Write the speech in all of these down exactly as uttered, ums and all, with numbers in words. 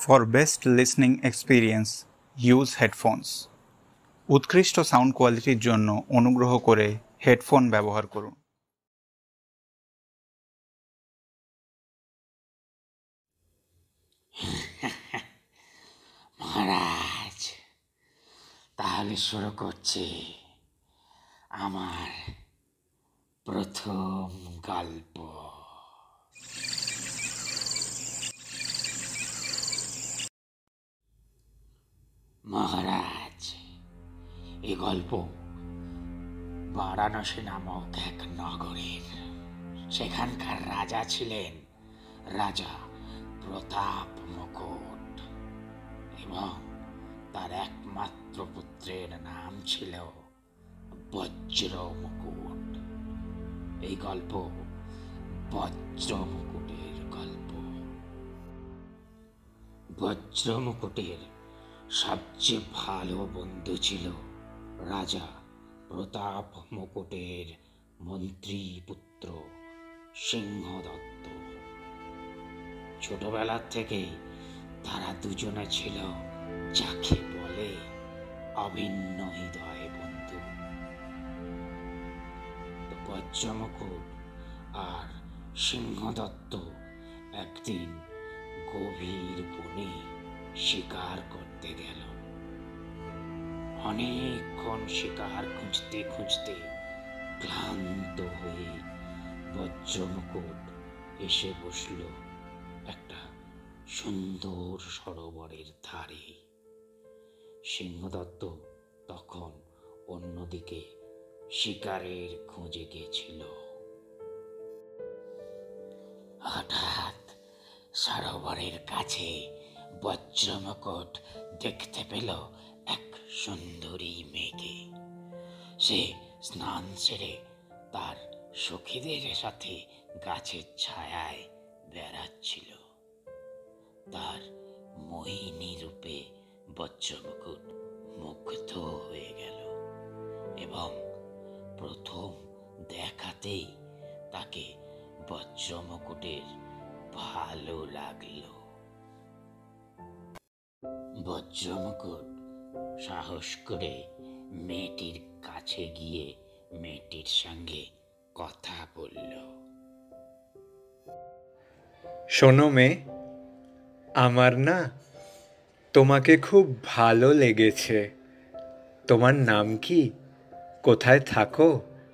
For best listening experience, use headphones. উৎকৃষ্ট sound কোয়ালিটির জন্য অনুগ্রহ করে হেডফোন ব্যবহার করুন। মহারাজ, তাহলে শুরু করছি আমার প্রথম গল্প। মহারাজ, এই গল্প বারাণসী নামক এক নগরের। সেখানকার রাজা ছিলেন রাজা প্রতাপ মুকুট এবং তার একমাত্র পুত্রের নাম ছিল বজ্র মুকুট। এই গল্প বজ্র মুকুটের গল্প। বজ্র মুকুটের সবচেয়ে ভালো বন্ধু ছিল রাজা প্রতাপ মুকুটের মন্ত্রী পুত্র সিংহদত্ত। ছোটবেলা থেকেই তারা দুজনে ছিল যাকে বলে অভিন্ন হৃদয় বন্ধু। বজ্রমুকুট আর সিংহদত্ত একদিন গভীর বনে শিকার করতে গেল। অনেকক্ষণ শিকার খুঁজতে খুঁজতে ক্লান্ত হয়ে বজ্রমুকুট এসে বসল একটা সুন্দর সরোবরের ধারে। সিংহদত্ত তখন অন্যদিকে শিকারের খোঁজে গেছিল। হঠাৎ সরোবরের কাছে বজ্রমুকুট দেখতে পেল এক সুন্দরী মেয়েকে। সে স্নান সেরে তার সখীদের সাথে গাছের ছায়ায় বেড়াচ্ছিল। তার মোহিনী রূপে বজ্রমুকুট মুগ্ধ হয়ে গেল এবং প্রথম দেখাতেই তাকে বজ্রমুকুটের ভালো লাগলো। বজ্রমুকুট সাহস করে মেয়েটির কাছে গিয়ে মেয়েটির সঙ্গে কথা বলল। শোনো মেয়ে, আমার না তোমাকে খুব ভালো লেগেছে। তোমার নাম কি? কোথায় থাকো?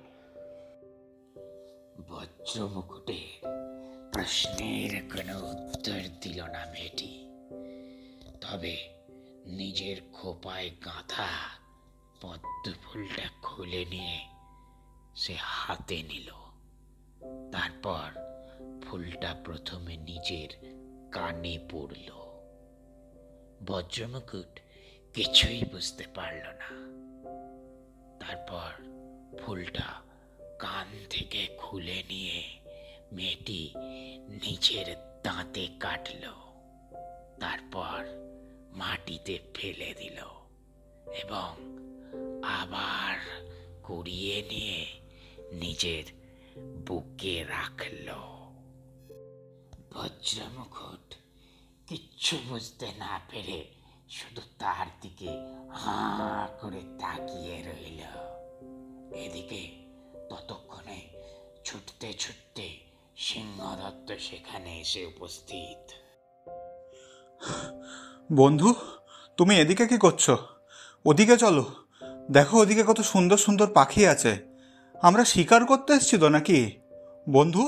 বজ্রমুকুটের প্রশ্নের কোনো উত্তর দিল না মেয়েটি। তবে নিজের খোপায় গাঁথা পদ্ম ফুলটা খুলে নিয়ে সে হাতে নিল। তারপর ফুলটা প্রথমে নিজের কানে পড়ল। বজ্রমুকুট কিছুই বুঝতে পারল না। তারপর ফুলটা কান থেকে খুলে নিয়ে মেয়েটি নিজের দাঁতে কাটল। তারপর মাটিতে ফেলে দিল এবং আবার কুড়িয়ে নিয়ে নিজের বুকে রাখল। বজ্রমুকুট কিচ্ছু বুঝতে না পেরে শুধু তার দিকে হাঁ করে তাকিয়ে রইল। এদিকে ততক্ষণে ছুটতে ছুটতে সিংহদত্ত সেখানে এসে উপস্থিত। বন্ধু, তুমি এদিকে কি করছো? ওদিকে চলো, দেখো ওদিকে কত সুন্দর সুন্দর পাখি আছে। আমরা শিকার করতে এসছি তো নাকি বন্ধু?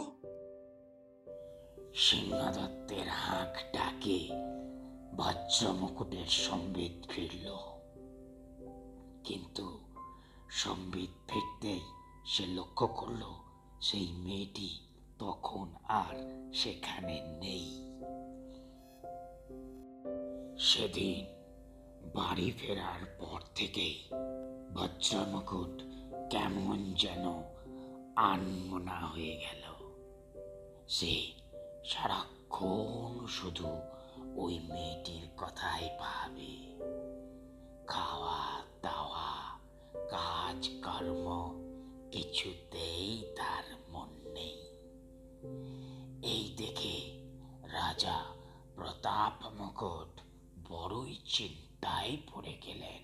সিংহদত্তের হাঁক ডাকে বজ্রমুকুটের সম্বিত ফিরল। কিন্তু সম্বিত ফিরতেই সে লক্ষ্য করল সেই মেয়েটি তখন আর সেখানে নেই। সেদিন বাড়ি ফেরার পর থেকেই বজ্রমুকুট কেমন যেন আনমনা হয়ে গেল। সে সারাক্ষণ শুধু ওই মেয়েটির কথাই ভাবে। খাওয়া দাওয়া কাজ কর্ম কিছুতেই তার মন নেই। এই দেখে রাজা প্রতাপ মুকুট বড়ই চিন্তায় পড়ে গেলেন।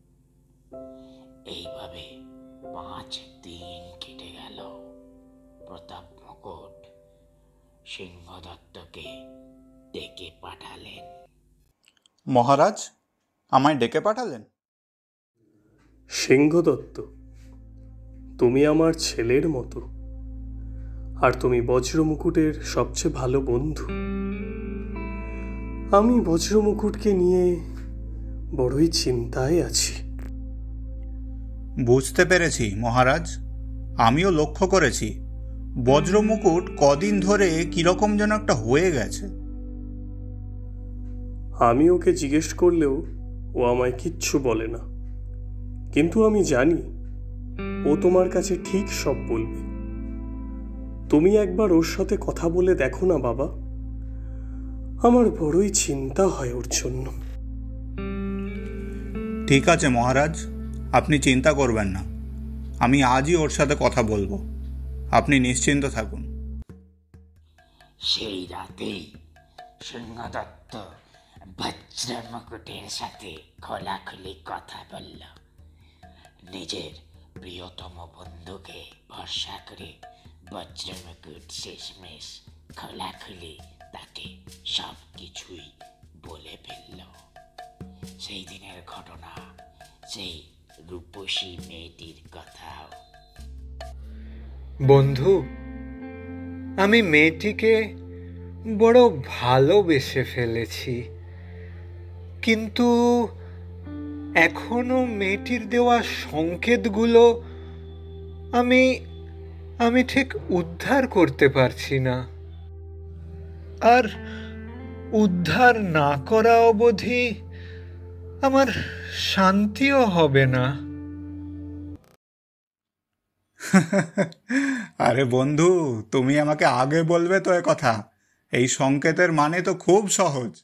এইভাবে পাঁচ দিন কেটে গেল। প্রতাপ মুকুট সিংহদত্তকে ডেকে পাঠালেন। মহারাজ, আমায় ডেকে পাঠালেন? সিংহদত্ত, তুমি আমার ছেলের মতো, আর তুমি বজ্রমুকুটের সবচেয়ে ভালো বন্ধু। আমি বজ্রমুকুটকে নিয়ে বড়ই চিন্তায় আছি। বুঝতে পেরেছি মহারাজ, আমিও লক্ষ্য করেছি বজ্রমুকুট কদিন ধরে কিরকম যেন একটা হয়ে গেছে। আমি ওকে জিজ্ঞেস করলেও ও আমায় কিচ্ছু বলে না, কিন্তু আমি জানি ও তোমার কাছে ঠিক সব বলবে। তুমি একবার ওর সাথে কথা বলে দেখো না বাবা, আমার বড়ই চিন্তা হয় ওর জন্য। ঠিক আছে মহারাজ, আপনি চিন্তা করবেন না, আমি আজই ওর সাথে কথা বলবো, আপনি নিশ্চিন্ত থাকুন। সেই রাতেই সিংহদত্ত বজ্রমুকুটের সাথে খোলাখুলি কথা বলল। নিজের প্রিয়তম বন্ধুকে ভরসা করে বজ্রমুকুট শেষমেশ খোলাখুলি তাকে সব কিছুই বলে ফেলল। সেই দিনের ঘটনা, সেই রূপসী মেয়েটির কথাও। বন্ধু, আমি মেয়েটিকে বড় ভালোবেসে ফেলেছি, কিন্তু এখনো মেয়েটির দেওয়া সংকেতগুলো আমি আমি ঠিক উদ্ধার করতে পারছি না। আর উদ্ধার না করা অবধি আমার শান্তিও হবে না। আরে বন্ধু, তুমি আমাকে আগে বলবে তো এ কথা। এই সংকেতের মানে তো খুব সহজ।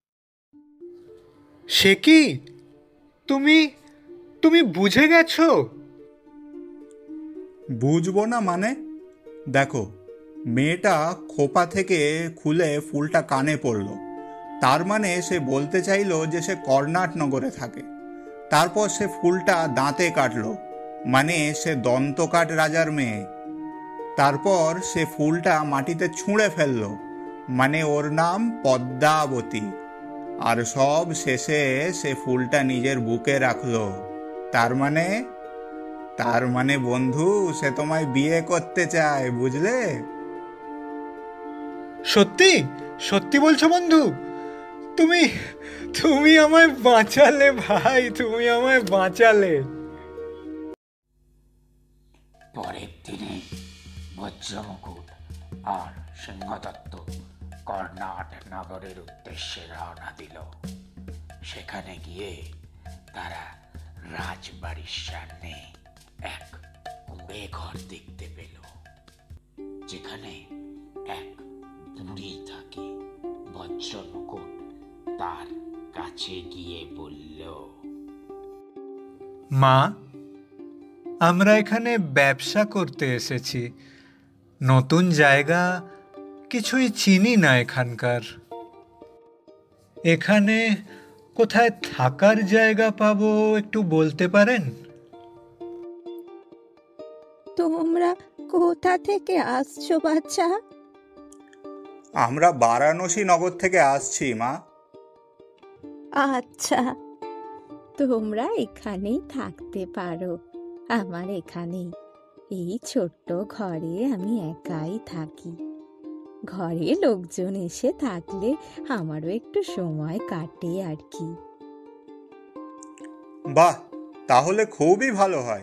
সে কি, তুমি তুমি বুঝে গেছো? বুঝবো না মানে? দেখো, মেয়েটা খোপা থেকে খুলে ফুলটা কানে পড়ল, তার মানে সে বলতে চাইলো যে সে কর্ণাটনগরে থাকে। তারপর সে ফুলটা দাঁতে কাটলো, মানে সে দন্তকাট রাজার মেয়ে। তারপর সে ফুলটা মাটিতে ছুঁড়ে ফেললো, মানে ওর নাম পদ্মাবতী। আর সব শেষে সে ফুলটা নিজের বুকে রাখলো, তার মানে তার মানে বন্ধু, সে তোমায় বিয়ে করতে চায়, বুঝলে? সত্যি সত্যি বলছো বন্ধু? তুমি তুমি আমায় বাঁচালে ভাই, তুমি আমায় বাঁচালে। পরের দিনে বজ্রমুকুট আর সিংহদত্ত কর্ণাট নগরের উদ্দেশ্যে রওনা দিল। সেখানে গিয়ে তারা রাজবাড়ির সামনে এক কুঁড়ে ঘর দেখতে পেল, যেখানে এক বুড়ি থাকে। বজ্রমুকুট তার কাছে গিয়ে বলল, মা, আমরা এখানে ব্যবসা করতে এসেছি, নতুন জায়গা, কিছুই চিনি না এখানকার। এখানে কোথায় থাকার জায়গা পাবো একটু বলতে পারেন? তোমরা কোথা থেকে আসছো বাচ্চা? আমরা বারাণসী নগর থেকে আসছি মা। আচ্ছা, তোমরা এখানেই থাকতে পারো, আমার এখানেই। এই ছোট্ট ঘরে আমি একাই থাকি। ঘরে লোকজন এসে থাকলে আমারও একটু সময় কাটে আর কি। বাহ, তাহলে খুবই ভালো হয়।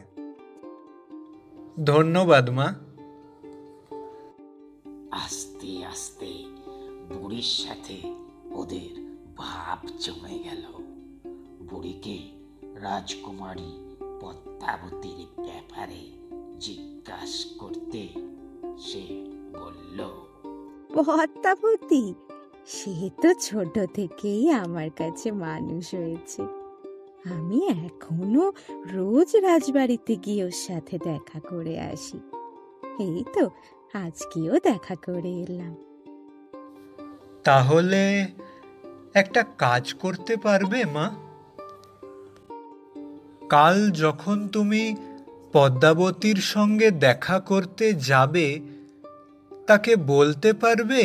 ধন্যবাদ মা। আস্তে আস্তে বুড়ির সাথে ওদের ভাব জমে গেল। বুড়িকে রাজকুমারী পদ্মাবতীর ব্যাপারে জিজ্ঞাসা করতে সে বলল, পদ্মাবতী, সে তো ছোট থেকেই আমার কাছে মানুষ হয়েছে। আমি এখনো রোজ রাজবাড়িতে গিয়ে ওর সাথে দেখা করে আসি। এই তো আজকেও দেখা করে এলাম। তাহলে একটা কাজ করতে পারবে মা? কাল যখন তুমি পদ্মাবতীর সঙ্গে দেখা করতে যাবে, তাকে বলতে পারবে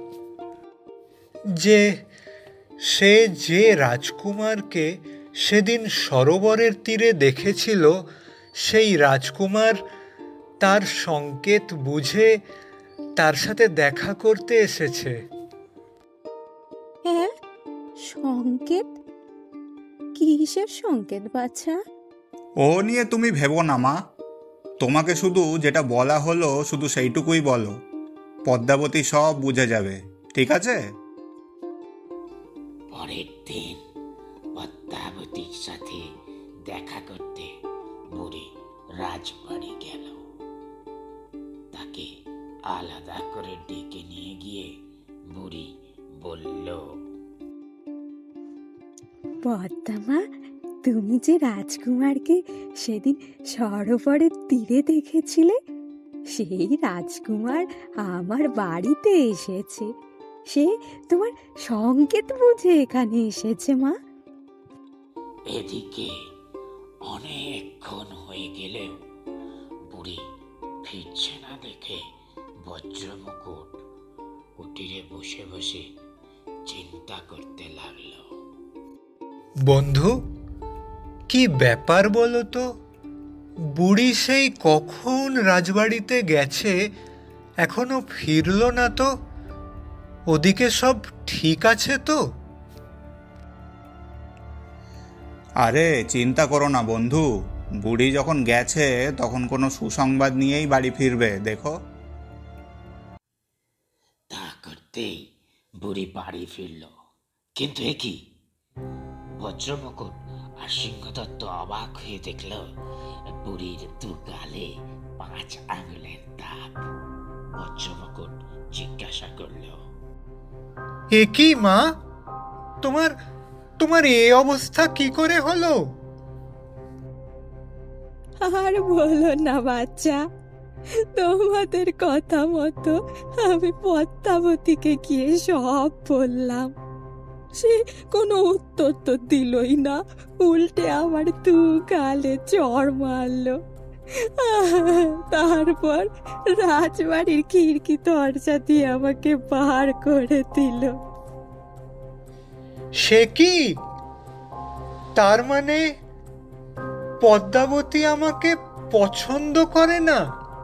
যে সে যে রাজকুমারকে সেদিন সরোবরের তীরে দেখেছিল, সেই রাজকুমার তার সংকেত বুঝে তার সাথে দেখা করতে এসেছে। হ্যাঁ, সংকেত? কিসের সংকেত বাছা? ও নিয়ে তুমি ভেবো না মা, তোমাকে শুধু যেটা বলা হলো শুধু সেইটুকুই বলো, পদ্মাবতী সব বুঝে যাবে, ঠিক আছে? পরের দিন পদ্মাবতীর সাথে দেখা করতে বুড়ি রাজবাড়ি গেল। তাকে আলাদা করে ডেকে নিয়ে গিয়ে বুড়ি বলল, পদ্মা, তুমি যে রাজকুমারকে সেদিন সরোবরের তীরে দেখেছিলে, সেই রাজকুমার আমার বাড়িতে এসেছে। সে তোমার সংকেত বুঝে এখানে এসেছে মা। এদিকে অনেকক্ষণ হয়ে গেলেও বুড়ি ফিরছে না দেখে বজ্রমুকুট কুটিরে বসে বসে চিন্তা করতে লাগলো। বন্ধু, কি ব্যাপার বলো তো? বুড়ি সেই কখন রাজবাড়িতে গেছে, এখনো ফিরল না তো? ওদিকে সব ঠিক আছে তো? আরে চিন্তা করো না বন্ধু, বুড়ি যখন গেছে তখন কোনো সুসংবাদ নিয়েই বাড়ি ফিরবে, দেখো। তা করতেই বুড়ি বাড়ি ফিরল। কিন্তু এ কি, বজ্রমুকুট আর সিংহদত্ত অবাক হয়ে দেখল বুড়ির দু গালে পাঁচ আঙুলের দাগ। বজ্রমুকুট জিজ্ঞাসা করল, এ কি মা, তোমার তোমার এই অবস্থা কি করে হলো? আর বলো না বাচ্চা, তোমাদের কথা মতো আমি পদ্মাবতীকে গিয়ে সব বললাম। সে কোনো উত্তর তো দিলই না, উল্টে আমার দু গালে চড় মারলো। তারপর রাজবাড়ির খিড়কি দরজা দিয়ে আমাকে বার করে দিল। সে কি, তার মানে পদ্মাবতী আমাকে পছন্দ করে না?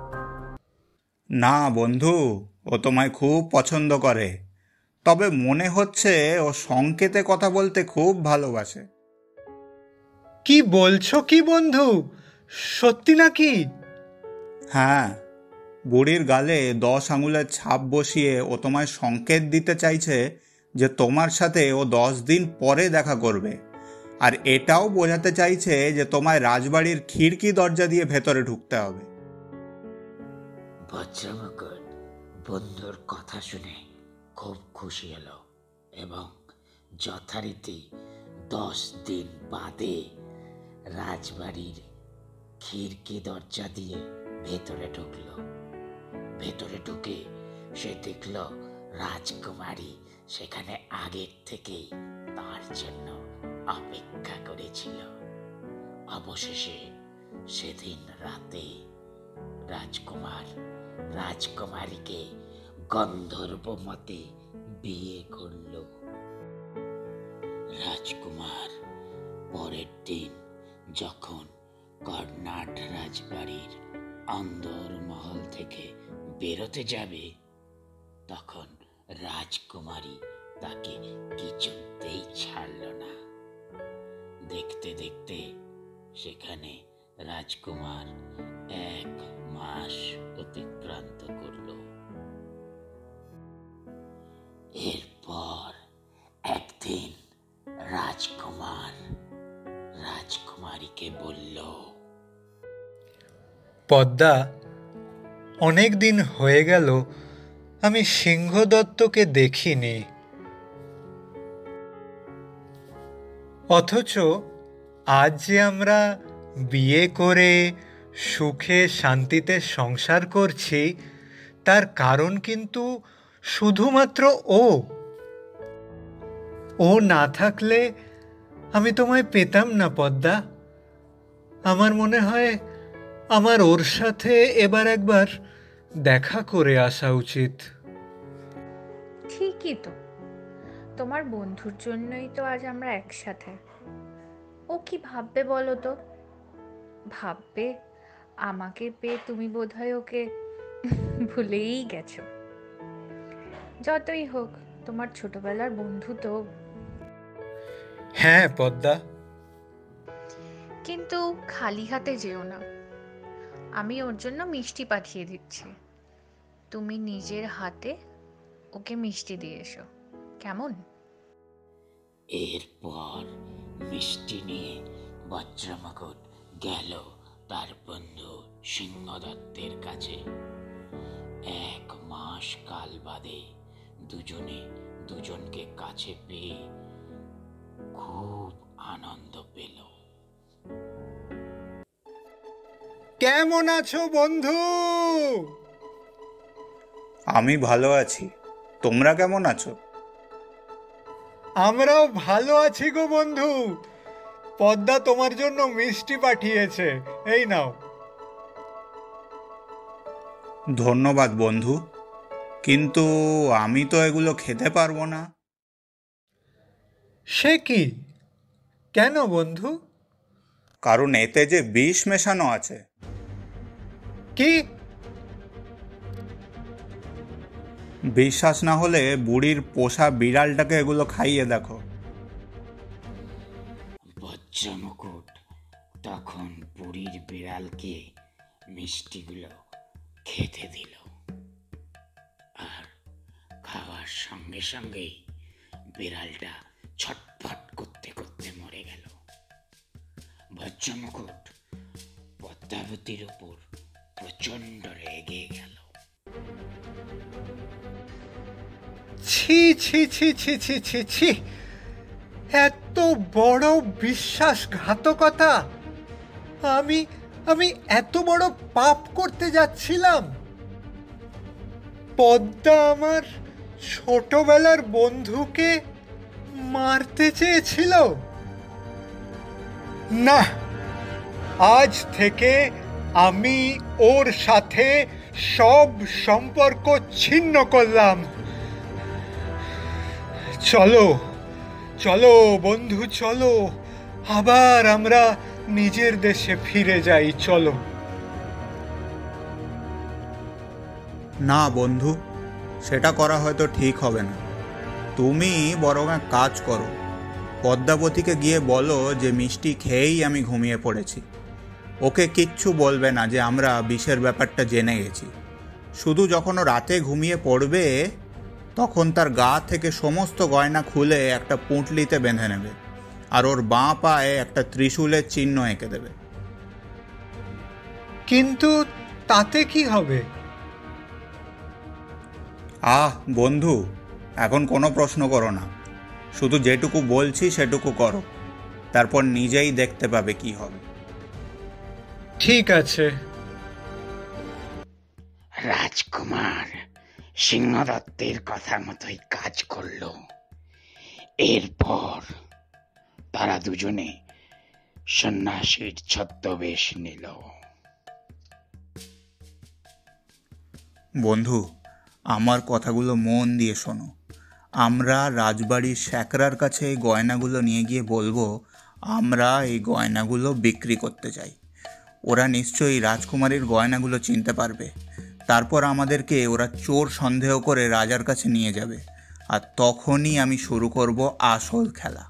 না বন্ধু, ও তোমায় খুব পছন্দ করে, তবে মনে হচ্ছে ও সংকেতে কথা বলতে খুব ভালোবাসে। কি বলছো কি বন্ধু, সত্যি নাকি? হ্যাঁ, বুড়ির গালে দশ আঙুলের ছাপ বসিয়ে ও তোমায় সংকেত দিতে চাইছে যে তোমার সাথে ও দশ দিন পরে দেখা করবে, আর এটাও বোঝাতে চাইছে যে তোমায় রাজবাড়ির খিড়কি দরজা দিয়ে ভেতরে ঢুকতে হবে। বজ্রমুকুট বন্ধুর কথা শুনে খুব খুশি হলো এবং যথারীতি দশ দিন বাদে রাজবাড়ির খিড়কি দরজা দিয়ে ভেতরে ঢুকল। ভেতরে ঢুকে সে দেখল রাজকুমারী সেখানে আগের থেকেই তার জন্য অপেক্ষা করেছিল। অবশেষে সেদিন রাতে রাজকুমার রাজকুমারীকে গন্ধর্ব মতে বিয়ে করল। রাজকুমার পরের দিন যখন কর্ণাট রাজবাড়ির অন্দর মহল থেকে বেরোতে যাবে, তখন রাজকুমারী তাকে কিছুতেই ছাড়ল না। দেখতে দেখতে সেখানে রাজকুমার এক মাস অতিক্রান্ত করল। এরপর একদিন রাজকুমার রাজকুমারীকে বলল, পদ্মা, অনেক দিন হয়ে গেল আমি সিংহদত্তকে দেখিনি, অথচ আজ যে আমরা বিয়ে করে সুখে শান্তিতে সংসার করছি, তার কারণ কিন্তু শুধুমাত্র ও। ও না থাকলে আমি তোমায় পেতাম না পদ্মা। আমার মনে হয় আমার ওর সাথে এবার একবার দেখা করে আসা উচিত। ঠিকই তো, তোমার বন্ধুর জন্যই তো আজ আমরা একসাথে। ও কি ভাববে বলো তো? ভাববে আমাকে পেয়ে তুমি বোধহয় ওকে ভুলেই গেছো। যতই হোক তোমার ছোটবেলার বন্ধু তো। হ্যাঁ পদ্মা, কিন্তু খালি হাতে যেও না। আমি ওর জন্য মিষ্টি পাঠিয়ে দিচ্ছি, তুমি নিজের হাতে ওকে মিষ্টি দিয়ে এসো, কেমন? এরপর মিষ্টি নিয়ে বজ্রমুকুট গেল তার বন্ধু সিংহদত্তের কাছে। এক মাস কাল বাদে দুজনে দুজনকে কাছে পেয়ে খুব আনন্দ পেল। কেমন আছো বন্ধু? আমি ভালো আছি, তোমরা কেমন আছো? আমরাও ভালো আছি গো বন্ধু। পদ্মা তোমার জন্য মিষ্টি পাঠিয়েছে, এই নাও। ধন্যবাদ বন্ধু, কিন্তু আমি তো এগুলো খেতে পারবো না। সে কি, কেন বন্ধু? কারণ এতে যে বিষ মেশানো আছে। কি? বিশ্বাস না হলে বুড়ির পোষা বিড়ালটাকে এগুলো খাইয়ে দেখো। বজ্রমুকুট তখন বুড়ির বিড়ালকে মিষ্টিগুলো খেতে দিল, আর খাওয়ার সঙ্গে সঙ্গেই বিড়ালটা ছটফট করতে করতে মরে গেল। বজ্রমুকুট পদ্মাবতীর উপর প্রচন্ড রেগে গেল। ছি ছি ছি ছি ছি ছি ছি, এত বড় বিশ্বাসঘাতকতা! আমি আমি এত বড় পাপ করতে যাচ্ছিলাম। পদ্মা আমার ছোটবেলার বন্ধুকে মারতে চেয়েছিল। না, আজ থেকে আমি ওর সাথে সব সম্পর্ক ছিন্ন করলাম। চলো চলো বন্ধু, চলো আবার আমরা নিজের দেশে ফিরে যাই, চলো। না বন্ধু, সেটা করা হয়তো ঠিক হবে না। তুমি বরং এক কাজ করো, পদ্মাবতীকে গিয়ে বলো যে মিষ্টি খেয়েই আমি ঘুমিয়ে পড়েছি। ওকে কিচ্ছু বলবে না যে আমরা বিষের ব্যাপারটা জেনে গেছি। শুধু যখন ও রাতে ঘুমিয়ে পড়বে তখন তার গা থেকে সমস্ত গয়না খুলে একটা পুঁটলিতে বেঁধে নেবে, আর ওর বাঁ পায়ে একটা ত্রিশূলের চিহ্ন এঁকে দেবে। কিন্তু তাতে কি হবে? আহ বন্ধু, এখন কোনো প্রশ্ন করো না, শুধু যেটুকু বলছি সেটুকু করো, তারপর নিজেই দেখতে পাবে কি হবে। ঠিক আছে। রাজকুমার সিংহদত্তের কথা মতোই কাজ করলো। এরপর তারা দুজনে সন্ন্যাসীর ছদ্মবেশ নিল। বন্ধু, আমার কথাগুলো মন দিয়ে শোনো। আমরা রাজবাড়ির শ্যাকরার কাছে এই গয়নাগুলো নিয়ে গিয়ে বলবো আমরা এই গয়নাগুলো বিক্রি করতে চাই। ওরা নিশ্চয়ই রাজকুমারীর গয়নাগুলো চিনতে পারবে। তারপর আমাদেরকে ওরা চোর সন্দেহ করে রাজার কাছে নিয়ে যাবে, আর তখনই আমি শুরু করব আসল খেলা।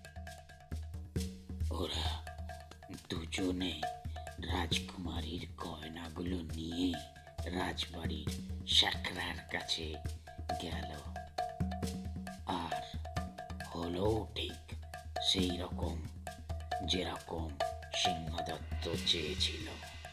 ওরা দুজনে রাজকুমারীর গয়নাগুলো নিয়ে রাজবাড়ির শ্যাকরার কাছে গেল, আর হলো ঠিক সেই রকম যেরকম সিংহদত্ত চেয়েছিল।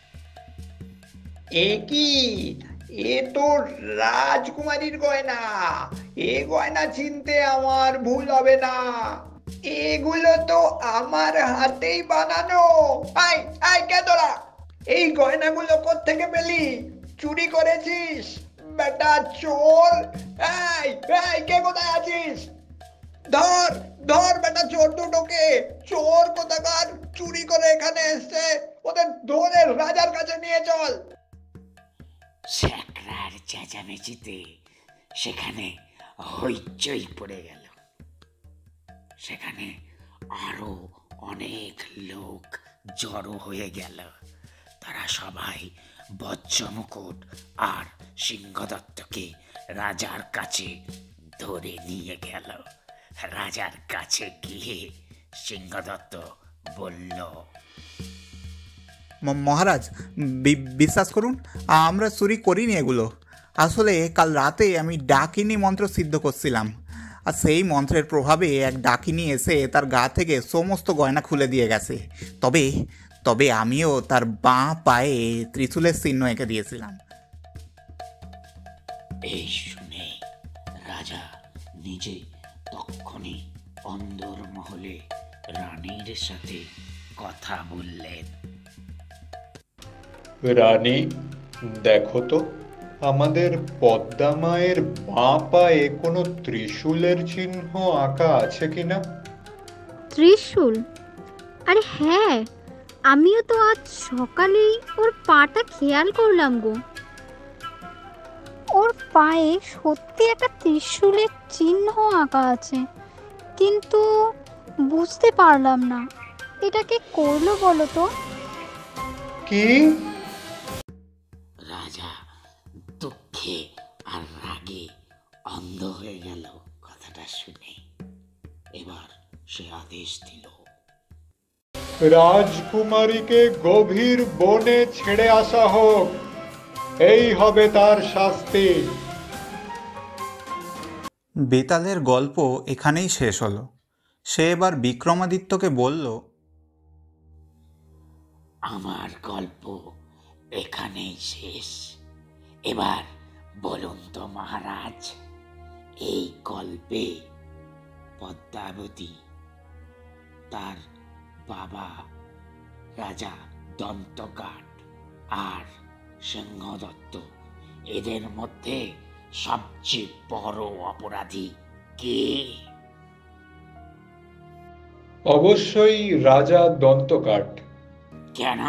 এ কি, এ তো রাজকুমারীর গয়না। এ গয়না চিনতে আমার ভুল হবে না। এগুলো তো আমার হাতেই বানানো। আই আই কে তোরা? এই গয়নাগুলো কোত্থেকে পেলি? চুরি করেছিস বেটা চোর? এই এই কে কোথায় আছিস? ধর ধর বেটা চোর দুটোকে, চোর কোথাকার চুরি করে এখানে এসছে, ওদের ধরে রাজার কাছে নিয়ে চল। স্যাকরার চেঁচামেচিতে সেখানে হইচই পড়ে গেল। সেখানে আরো অনেক লোক জড়ো হয়ে গেল। তারা সবাই বজ্রমুকুট আর সিংহদত্তকে রাজার কাছে ধরে নিয়ে গেল। রাজার কাছে গিয়ে সিংহদত্ত বলল, ম- মহারাজ, বি- বিশ্বাস করুন, আমরা চুরি করিনি এগুলো। আসলে কাল রাতে আমি ডাকিনী মন্ত্র সিদ্ধ করছিলাম, আর সেই মন্ত্রের প্রভাবে এক ডাকিনী এসে তার গা থেকে সমস্ত গয়না খুলে দিয়ে গেছে। তবে তবে আমিও তার বাঁ পায়ে ত্রিশূলের চিহ্ন এঁকে দিয়েছিলাম। এই শুনে রাজা নিজে তক্ষণি অন্দর মহলে রানীর সাথে কথা বললেন। রানী, দেখো তো আমাদের পদ্মা মায়ের বাঁ পায়ে কোনো ত্রিশূলের চিহ্ন আঁকা আছে কিনা। ত্রিশূল? আরে হ্যাঁ, আমিও তো আজ সকালেই ওর পাটা খেয়াল করলাম গো। ওর পায়ে সত্যি একটা ত্রিশূলের চিহ্ন আঁকা আছে, কিন্তু বুঝতে পারলাম না এটা কে করলো বলো তো। কি? রাজা দুঃখে আর রাগে অন্ধ হয়ে গেল কথাটা শুনে। এবার সে আদেশ দিল, রাজকুমারীকে গভীর বনে ছেড়ে আসা হোক, এই হবে তার শাস্তি। বেতালের গল্প এখানেই শেষ হলো। সে এবার বিক্রমাদিত্যকে বলল, আমার গল্প এখানেই শেষ। এবার বলুন তো মহারাজ, এই গল্পে পদ্মাবতী, তার বাবা রাজা দন্তকাঠ আর সিংহদত্ত, এদের মধ্যে সবচেয়ে বড় অপরাধী কে? অবশ্যই রাজা দন্তকাঠ। কেন?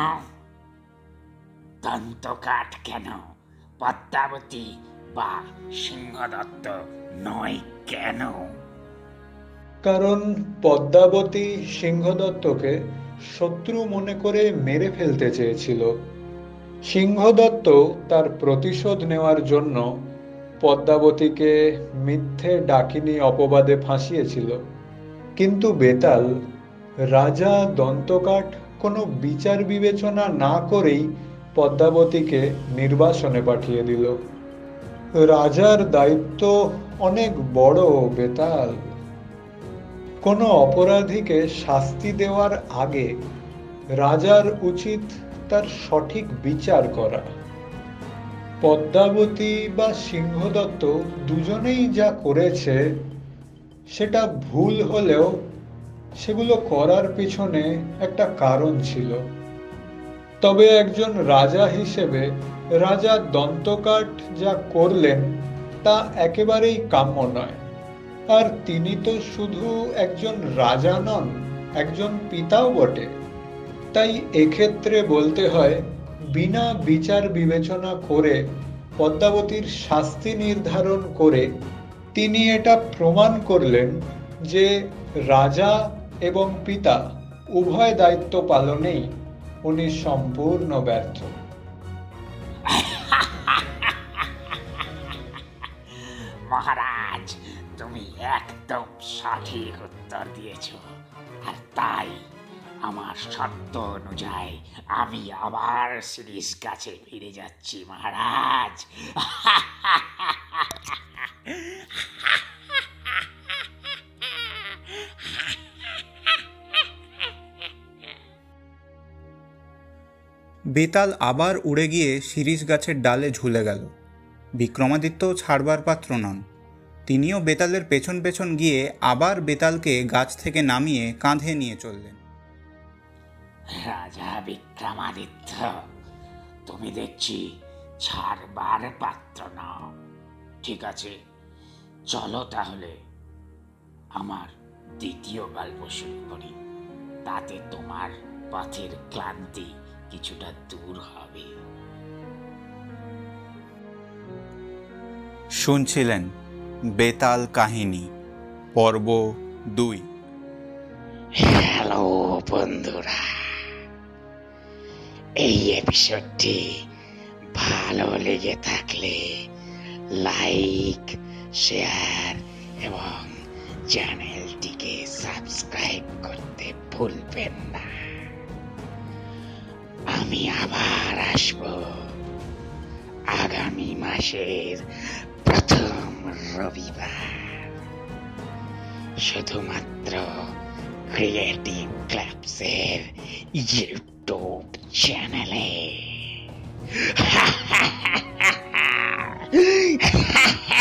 দন্তকাঠ কেন? পদ্মাবতী বা সিংহদত্ত নয় কেন? কারণ পদ্মাবতী সিংহদত্তকে শত্রু মনে করে মেরে ফেলতে চেয়েছিল। সিংহদত্ত তার প্রতিশোধ নেওয়ার জন্য পদ্মাবতীকে মিথ্যে ডাকিনী অপবাদে ফাঁসিয়েছিল। কিন্তু বেতাল, রাজা দন্তকাঠ কোনো বিচার বিবেচনা না করেই পদ্মাবতীকে নির্বাসনে পাঠিয়ে দিল। রাজার দায়িত্ব অনেক বড় বেতাল। কোনো অপরাধীকে শাস্তি দেওয়ার আগে রাজার উচিত তার সঠিক বিচার করা। পদ্মাবতী বা সিংহদত্ত দুজনেই যা করেছে সেটা ভুল হলেও সেগুলো করার পিছনে একটা কারণ ছিল। তবে একজন রাজা হিসেবে রাজা দন্তকাঠ যা করলেন তা একেবারেই কাম্য নয়। আর তিনি তো শুধু একজন রাজা নন, একজন পিতাও বটে। তাই এক্ষেত্রে বলতে হয়, বিনা বিচার বিবেচনা করে পদ্মাবতীর শাস্তি নির্ধারণ করে তিনি এটা প্রমাণ করলেন যে রাজা এবং পিতা উভয় দায়িত্ব পালনেই উনি সম্পূর্ণ ব্যর্থ। মহারাজ, তুমি একদম সঠিক উত্তর দিয়েছ। আর তাই আমার শর্ত অনুযায়ী আমি আবার শিরিষ গাছে ফিরে যাচ্ছি মহারাজ। বেতাল আবার উড়ে গিয়ে শিরিষ গাছের ডালে ঝুলে গেল। বিক্রমাদিত্যও ছাড়বার পাত্র নন। তিনিও বেতালের পেছন পেছন গিয়ে আবার বেতালকে গাছ থেকে নামিয়ে কাঁধে নিয়ে চললেন। রাজা বিক্রমাদিত্য, তুমি দেখছি ছাড়বার পাত্র নও। ঠিক আছে, চলো তাহলে আমার দ্বিতীয় গল্প শুরু করি, তাতে তোমার পথের ক্লান্তি কিছুটা দূর হবে। শুনছিলেন বেতাল কাহিনী পর্ব দুই। হ্যালো বন্ধুরা, এই এপিসোডটি ভালো লেগে থাকলে লাইক, শেয়ার এবং চ্যানেলটিকে সাবস্ক্রাইব করতে ভুলবেন না। আমি আবার আসব আগামী মাসের প্রথম রবিবার, শুধুমাত্র ক্রিয়েটিভ ক্লাবসের ইউটিউব চ্যানেলে।